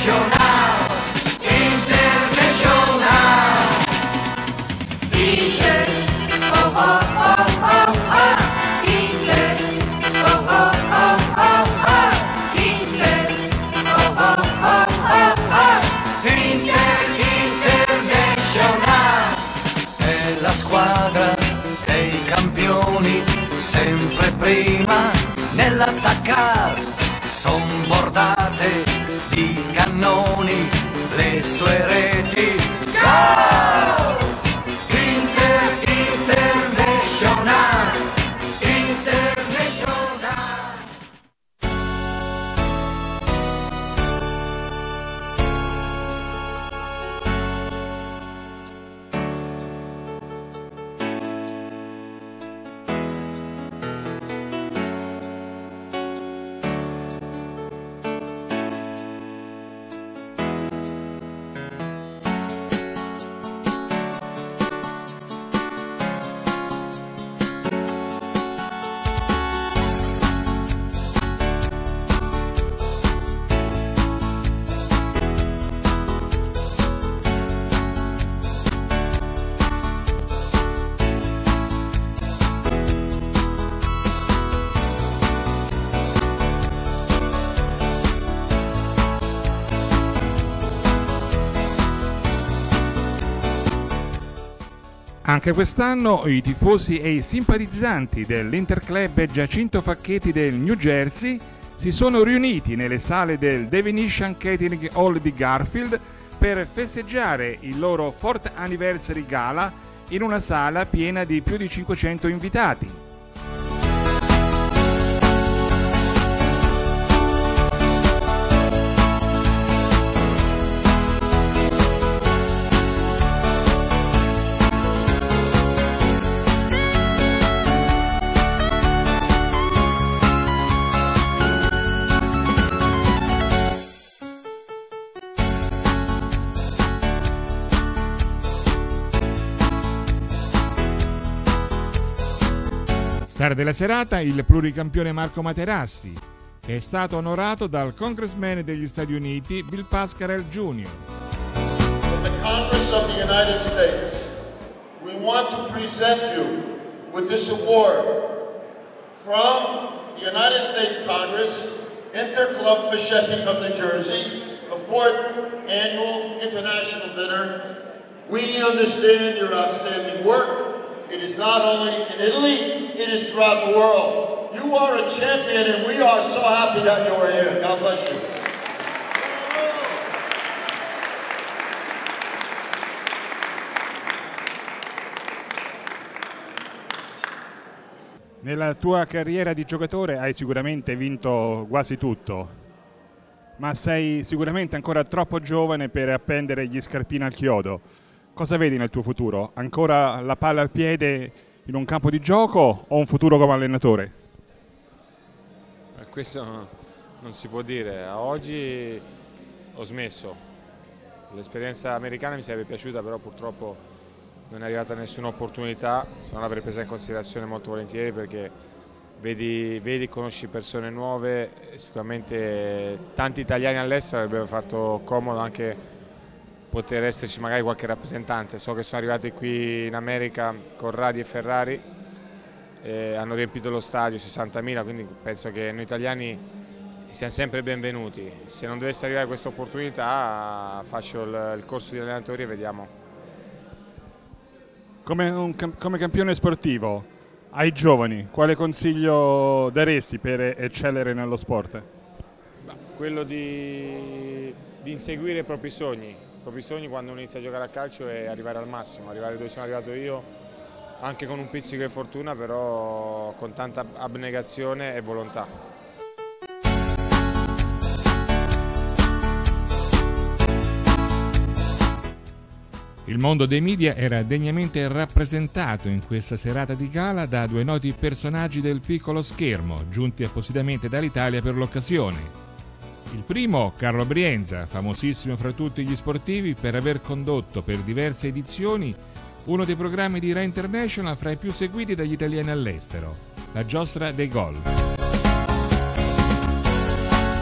Sempre prima nell'attaccare son bordate di cannoni le sue reti. Go! International, International. Anche quest'anno i tifosi e i simpatizzanti dell'Interclub Giacinto Facchetti del New Jersey si sono riuniti nelle sale del Definition Catering Hall di Garfield per festeggiare il loro 4th Anniversary Gala in una sala piena di più di 500 invitati. Star della serata il pluricampione Marco Materassi, che è stato onorato dal congressman degli Stati Uniti Bill Pascarell Jr. From the Congress of the United States, we want to present you with this award from the United States Congress, Interclub Facchetti of New Jersey, the 4th Annual International Dinner. We understand your outstanding work. It is not only in Italy, it is throughout the world. You are a champion and we are so happy that you are here. God bless you. Nella tua carriera di giocatore hai sicuramente vinto quasi tutto, ma sei sicuramente ancora troppo giovane per appendere gli scarpini al chiodo. Cosa vedi nel tuo futuro? Ancora la palla al piede in un campo di gioco o un futuro come allenatore? Questo non si può dire. A oggi ho smesso. L'esperienza americana mi sarebbe piaciuta, però purtroppo non è arrivata nessuna opportunità, se non l'avrei presa in considerazione molto volentieri, perché vedi e conosci persone nuove, sicuramente tanti italiani all'estero avrebbero fatto comodo anche poter esserci magari qualche rappresentante. So che sono arrivati qui in America Corradi e Ferrari, hanno riempito lo stadio, 60.000, quindi penso che noi italiani siamo sempre benvenuti. Se non dovesse arrivare questa opportunità faccio il corso di allenatori e vediamo. Come campione sportivo ai giovani, quale consiglio daresti per eccellere nello sport? Quello di inseguire i propri sogni. I propri sogni quando uno inizia a giocare a calcio è arrivare al massimo, arrivare dove sono arrivato io, anche con un pizzico di fortuna, però con tanta abnegazione e volontà. Il mondo dei media era degnamente rappresentato in questa serata di gala da due noti personaggi del piccolo schermo, giunti appositamente dall'Italia per l'occasione. Il primo, Carlo Brienza, famosissimo fra tutti gli sportivi per aver condotto per diverse edizioni uno dei programmi di Rai International fra i più seguiti dagli italiani all'estero, la giostra dei gol.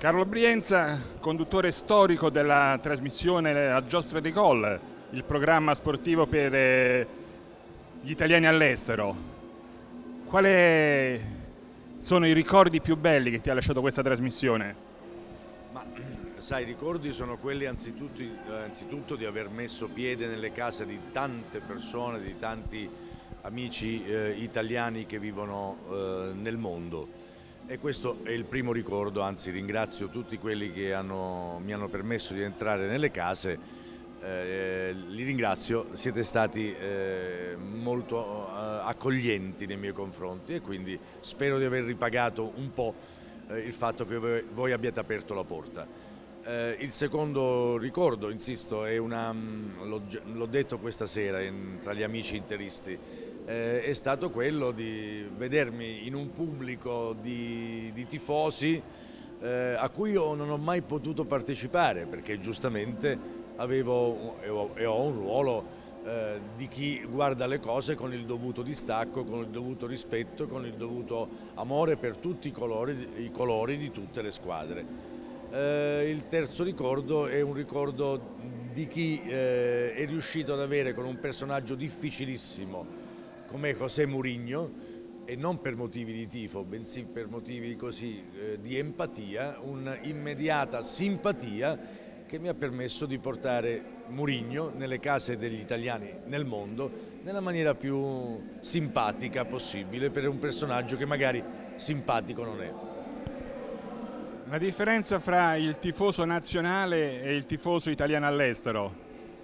Carlo Brienza, conduttore storico della trasmissione A Giostra di Gol, il programma sportivo per gli italiani all'estero. Quali sono i ricordi più belli che ti ha lasciato questa trasmissione? Ma sai, i ricordi sono quelli anzitutto di aver messo piede nelle case di tante persone, di tanti amici italiani che vivono nel mondo, e questo è il primo ricordo. Anzi, ringrazio tutti quelli che mi hanno permesso di entrare nelle case, li ringrazio, siete stati molto accoglienti nei miei confronti, e quindi spero di aver ripagato un po' il fatto che voi abbiate aperto la porta. Il secondo ricordo, insisto, è l'ho detto questa sera tra gli amici interisti, è stato quello di vedermi in un pubblico di tifosi a cui io non ho mai potuto partecipare, perché giustamente avevo e ho un ruolo di chi guarda le cose con il dovuto distacco, con il dovuto rispetto, con il dovuto amore per tutti i colori di tutte le squadre. Il terzo ricordo è un ricordo di chi è riuscito ad avere con un personaggio difficilissimo come José Mourinho, e non per motivi di tifo, bensì per motivi così di empatia, un'immediata simpatia che mi ha permesso di portare Mourinho nelle case degli italiani nel mondo nella maniera più simpatica possibile, per un personaggio che magari simpatico non è. La differenza fra il tifoso nazionale e il tifoso italiano all'estero?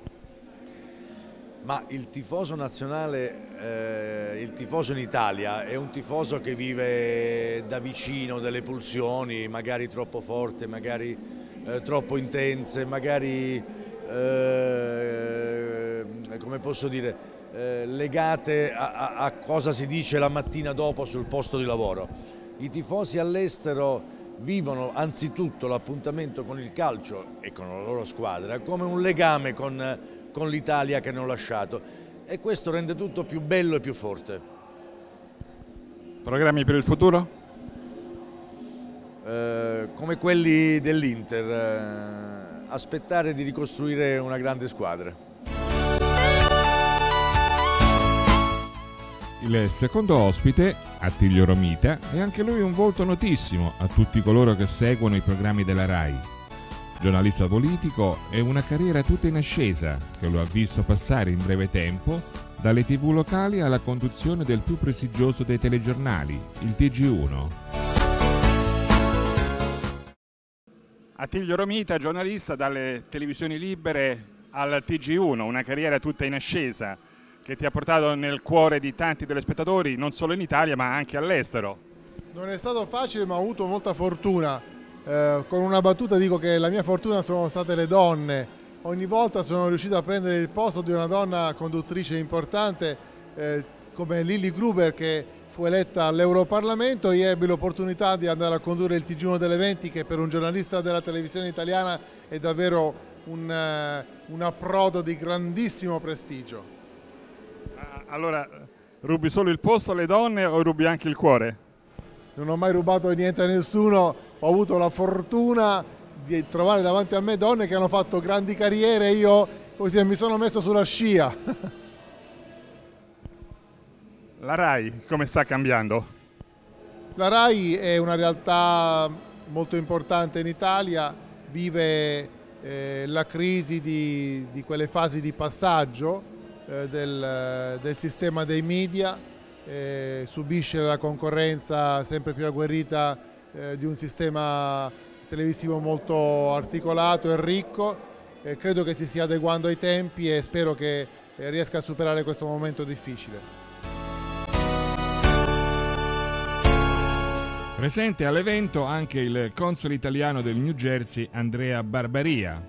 Ma il tifoso nazionale, il tifoso in Italia è un tifoso che vive da vicino delle pulsioni, magari troppo forti, magari troppo intense, magari come posso dire, legate a cosa si dice la mattina dopo sul posto di lavoro. I tifosi all'estero vivono anzitutto l'appuntamento con il calcio e con la loro squadra come un legame con l'Italia che hanno lasciato, e questo rende tutto più bello e più forte. Programmi per il futuro? Come quelli dell'Inter, aspettare di ricostruire una grande squadra. Il secondo ospite, Attilio Romita, è anche lui un volto notissimo a tutti coloro che seguono i programmi della RAI. Giornalista politico e una carriera tutta in ascesa che lo ha visto passare in breve tempo dalle TV locali alla conduzione del più prestigioso dei telegiornali, il TG1. Attilio Romita, giornalista dalle televisioni libere al TG1, una carriera tutta in ascesa che ti ha portato nel cuore di tanti telespettatori, non solo in Italia ma anche all'estero. Non è stato facile, ma ho avuto molta fortuna. Con una battuta dico che la mia fortuna sono state le donne. Ogni volta sono riuscito a prendere il posto di una donna conduttrice importante come Lilli Gruber, che fu eletta all'Europarlamento. Io ebbi l'opportunità di andare a condurre il TG1 delle 20, che per un giornalista della televisione italiana è davvero un approdo di grandissimo prestigio. Allora, rubi solo il posto alle donne o rubi anche il cuore? Non ho mai rubato niente a nessuno, ho avuto la fortuna di trovare davanti a me donne che hanno fatto grandi carriere e io così mi sono messo sulla scia. La RAI come sta cambiando? La RAI è una realtà molto importante in Italia, vive la crisi di quelle fasi di passaggio del sistema dei media, subisce la concorrenza sempre più agguerrita di un sistema televisivo molto articolato e ricco. Credo che si stia adeguando ai tempi e spero che riesca a superare questo momento difficile. Presente all'evento anche il console italiano del New Jersey Andrea Barbaria.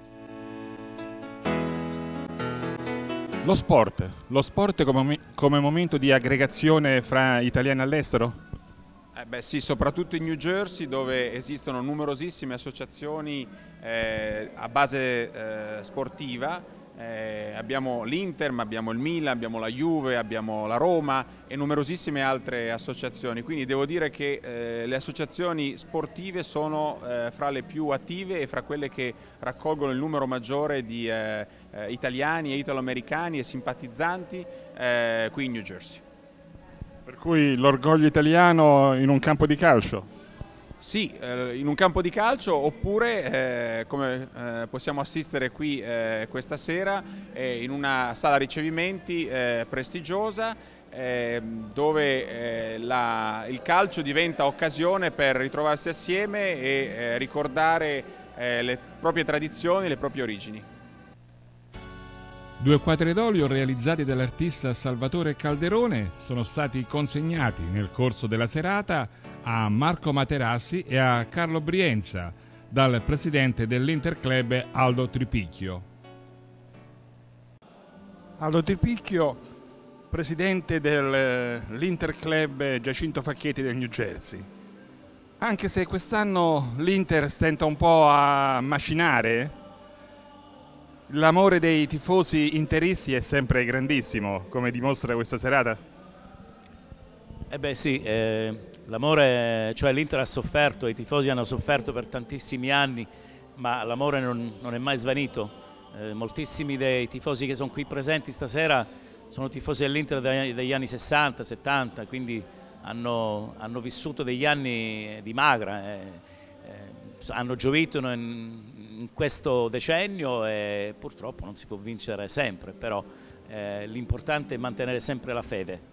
Lo sport come momento di aggregazione fra italiani all'estero? Beh sì, soprattutto in New Jersey, dove esistono numerosissime associazioni a base sportiva abbiamo l'Inter, ma abbiamo il Milan, abbiamo la Juve, abbiamo la Roma e numerosissime altre associazioni, quindi devo dire che le associazioni sportive sono fra le più attive e fra quelle che raccolgono il numero maggiore di italiani e italo-americani e simpatizzanti qui in New Jersey. Per cui l'orgoglio italiano in un campo di calcio? Sì, in un campo di calcio oppure come possiamo assistere qui questa sera in una sala ricevimenti prestigiosa dove il calcio diventa occasione per ritrovarsi assieme e ricordare le proprie tradizioni e le proprie origini. 2 quadri d'olio realizzati dall'artista Salvatore Calderone sono stati consegnati nel corso della serata a Marco Materassi e a Carlo Brienza dal presidente dell'Interclub Aldo Tripicchio. Aldo Tripicchio, presidente dell'Interclub Giacinto Facchetti del New Jersey. Anche se quest'anno l'Inter stenta un po' a macinare, l'amore dei tifosi interisti è sempre grandissimo, come dimostra questa serata. Beh sì, l'amore, cioè l'Inter ha sofferto, i tifosi hanno sofferto per tantissimi anni, ma l'amore non è mai svanito. Moltissimi dei tifosi che sono qui presenti stasera sono tifosi dell'Inter degli anni 60, 70, quindi hanno vissuto degli anni di magra, hanno gioito in questo decennio e purtroppo non si può vincere sempre, però l'importante è mantenere sempre la fede.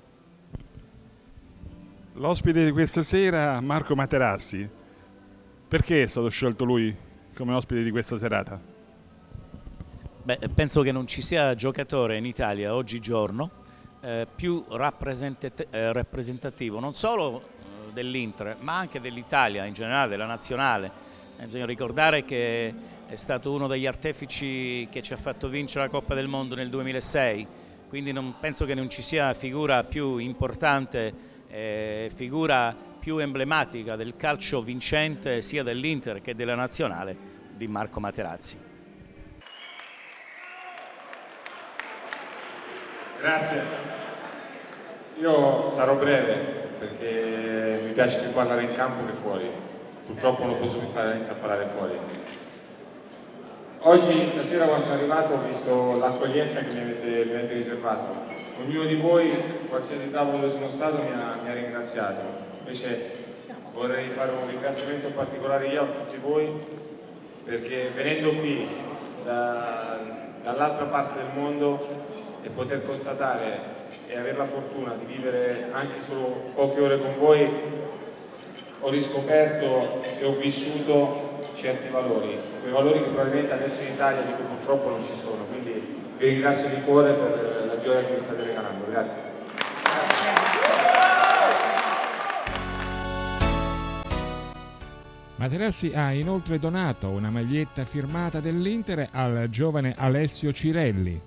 L'ospite di questa sera, Marco Materassi, perché è stato scelto lui come ospite di questa serata? Beh, penso che non ci sia giocatore in Italia oggigiorno più rappresentativo non solo dell'Inter ma anche dell'Italia in generale, della nazionale. Bisogna ricordare che è stato uno degli artefici che ci ha fatto vincere la Coppa del Mondo nel 2006, quindi penso che non ci sia figura più importante, figura più emblematica del calcio vincente sia dell'Inter che della nazionale di Marco Materazzi. Grazie. Io sarò breve perché mi piace più parlare in campo che fuori. Purtroppo non posso più iniziare a parlare fuori. Oggi, stasera quando sono arrivato, ho visto l'accoglienza che mi avete riservato. Ognuno di voi, qualsiasi tavolo dove sono stato, mi ha ringraziato. Invece vorrei fare un ringraziamento particolare io a tutti voi, perché venendo qui dall'altra parte del mondo e poter constatare e avere la fortuna di vivere anche solo poche ore con voi, ho riscoperto e ho vissuto certi valori, quei valori che probabilmente adesso in Italia dico purtroppo non ci sono, quindi vi ringrazio di cuore per la gioia che mi state regalando, grazie. Materassi ha inoltre donato una maglietta firmata dell'Inter al giovane Alessio Cirelli.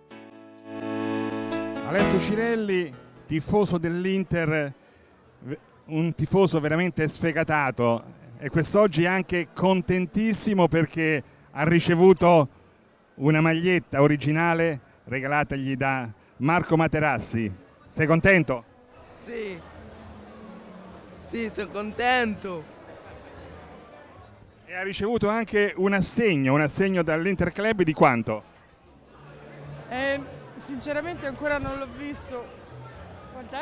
Alessio Cirelli, tifoso dell'Inter, un tifoso veramente sfegatato e quest'oggi anche contentissimo perché ha ricevuto una maglietta originale regalatagli da Marco Materassi. Sei contento? Sì, sono contento. E ha ricevuto anche un assegno dall'Interclub di quanto? Sinceramente ancora non l'ho visto. Quant'è?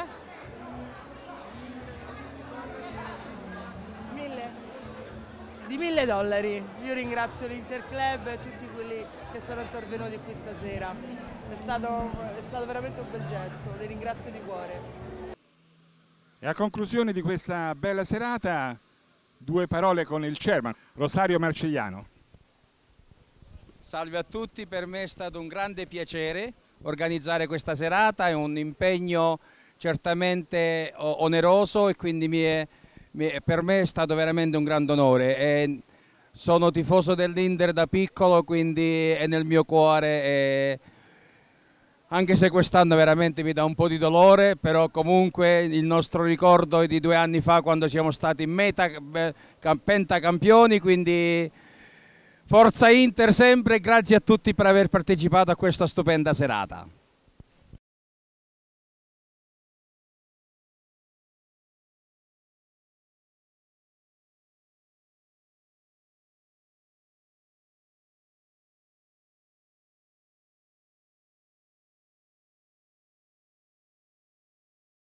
1.000 dollari. Io ringrazio l'Interclub e tutti quelli che sono intervenuti qui stasera. È stato veramente un bel gesto, li ringrazio di cuore. E a conclusione di questa bella serata, 2 parole con il chairman, Rosario Marcigliano. Salve a tutti, per me è stato un grande piacere organizzare questa serata, è un impegno certamente oneroso e quindi per me è stato veramente un grande onore. Sono tifoso dell'Inter da piccolo, quindi è nel mio cuore, anche se quest'anno veramente mi dà un po' di dolore, però comunque il nostro ricordo è di 2 anni fa quando siamo stati pentacampioni, quindi Forza Inter sempre, grazie a tutti per aver partecipato a questa stupenda serata.